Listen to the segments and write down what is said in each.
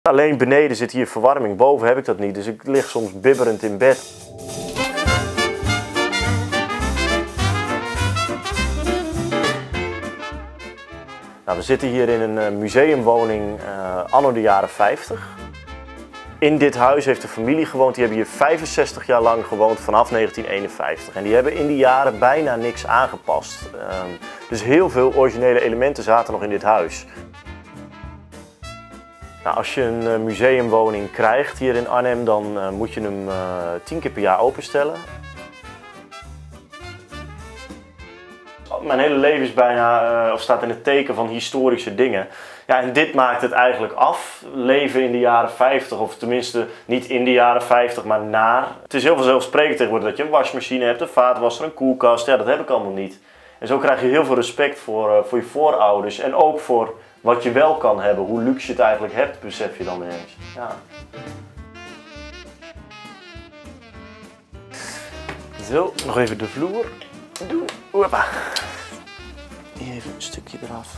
Alleen beneden zit hier verwarming, boven heb ik dat niet, dus ik lig soms bibberend in bed. Nou, we zitten hier in een museumwoning anno de jaren 50. In dit huis heeft een familie gewoond, die hebben hier 65 jaar lang gewoond vanaf 1951. En die hebben in die jaren bijna niks aangepast. Dus heel veel originele elementen zaten nog in dit huis. Nou, als je een museumwoning krijgt hier in Arnhem, dan moet je hem 10 keer per jaar openstellen. Mijn hele leven is bijna, of staat in het teken van historische dingen. Ja, en dit maakt het eigenlijk af. Leven in de jaren 50, of tenminste niet in de jaren 50, maar na. Het is heel vanzelfsprekend tegenwoordig dat je een wasmachine hebt, een vaatwasser, een koelkast. Ja, dat heb ik allemaal niet. En zo krijg je heel veel respect voor je voorouders en ook voor wat je wel kan hebben. Hoe luxe je het eigenlijk hebt, besef je dan ineens. Ja. Zo, nog even de vloer doen. Hoppa. Even een stukje eraf.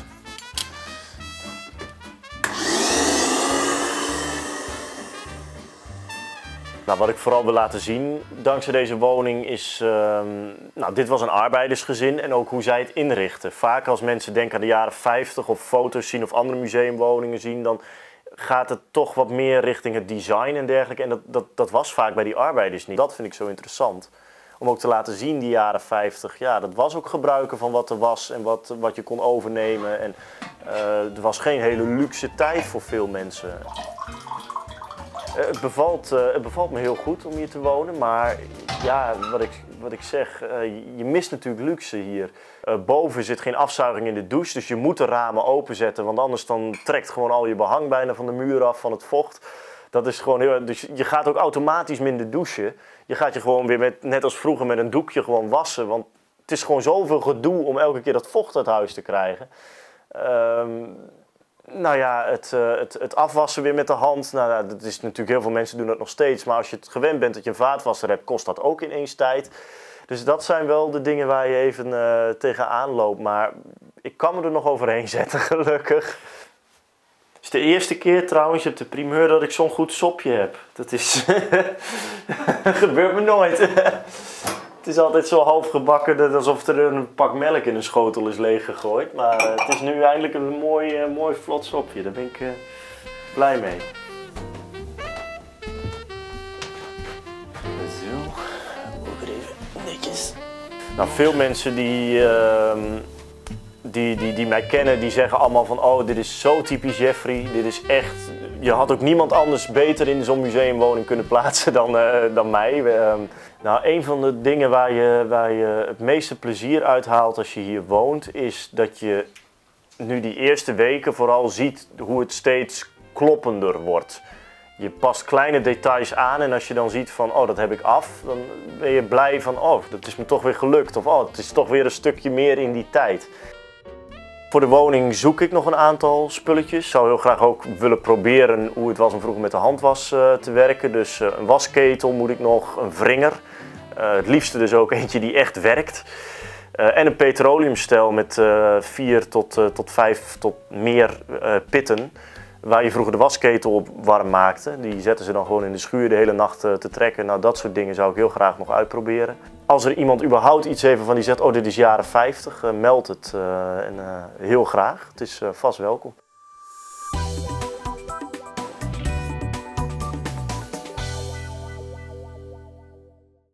Nou, wat ik vooral wil laten zien dankzij deze woning is, nou, dit was een arbeidersgezin en ook hoe zij het inrichten. Vaak als mensen denken aan de jaren 50 of foto's zien of andere museumwoningen zien, dan gaat het toch wat meer richting het design en dergelijke. En dat was vaak bij die arbeiders niet. Dat vind ik zo interessant. Om ook te laten zien, die jaren 50, ja, dat was ook gebruiken van wat er was en wat je kon overnemen. En er was geen hele luxe tijd voor veel mensen. Het bevalt me heel goed om hier te wonen, maar ja, wat ik zeg, je mist natuurlijk luxe hier. Boven zit geen afzuiging in de douche, dus je moet de ramen openzetten, want anders dan trekt gewoon al je behang bijna van de muur af, van het vocht. Dat is gewoon heel, dus je gaat ook automatisch minder douchen. Je gaat je gewoon weer net als vroeger met een doekje gewoon wassen, want het is gewoon zoveel gedoe om elke keer dat vocht uit huis te krijgen. Nou ja, het afwassen weer met de hand, nou, dat is natuurlijk, heel veel mensen doen dat nog steeds. Maar als je het gewend bent dat je een vaatwasser hebt, kost dat ook ineens tijd. Dus dat zijn wel de dingen waar je even tegenaan loopt. Maar ik kan me er nog overheen zetten, gelukkig. Het is de eerste keer trouwens op de primeur dat ik zo'n goed sopje heb. Dat is... dat gebeurt me nooit. Het is altijd zo half gebakken, alsof er een pak melk in een schotel is leeggegooid. Maar het is nu eindelijk een mooi vlot sopje. Daar ben ik blij mee. Zo, ook weer even netjes. Nou, veel mensen die mij kennen, die zeggen allemaal van, oh, dit is zo typisch Jeffrey. Dit is echt, je had ook niemand anders beter in zo'n museumwoning kunnen plaatsen dan mij. Nou, een van de dingen waar je het meeste plezier uithaalt als je hier woont, is dat je nu die eerste weken vooral ziet hoe het steeds kloppender wordt. Je past kleine details aan en als je dan ziet van, oh, dat heb ik af, dan ben je blij van, oh, dat is me toch weer gelukt. Of, oh, het is toch weer een stukje meer in die tijd. Voor de woning zoek ik nog een aantal spulletjes. Ik zou heel graag ook willen proberen hoe het was om vroeger met de handwas te werken. Dus een wasketel moet ik nog, een wringer. Het liefste dus ook eentje die echt werkt. En een petroleumstel met 4 tot 5 tot meer pitten. Waar je vroeger de wasketel op warm maakte. Die zetten ze dan gewoon in de schuur de hele nacht te trekken. Nou, dat soort dingen zou ik heel graag nog uitproberen. Als er iemand überhaupt iets heeft van die zegt, oh, dit is jaren 50, meld het. Heel graag. Het is vast welkom.